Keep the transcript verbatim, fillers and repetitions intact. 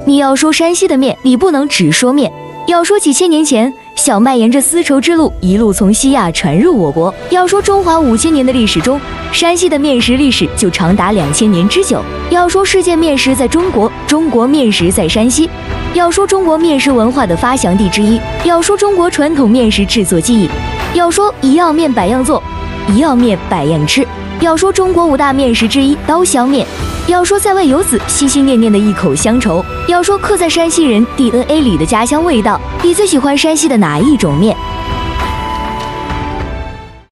你要说山西的面，你不能只说面。要说几千年前，小麦沿着丝绸之路一路从西亚传入我国。要说中华五千年的历史中，山西的面食历史就长达两千年之久。要说世界面食在中国，中国面食在山西。要说中国面食文化的发祥地之一，要说中国传统面食制作技艺，要说一样面百样做，一样面百样吃。要说中国五大面食之一刀削面，要说在味游子心心念念的一口乡愁，要说刻在山西人 D N A 里的家乡味道。你最喜欢山西的哪一种面？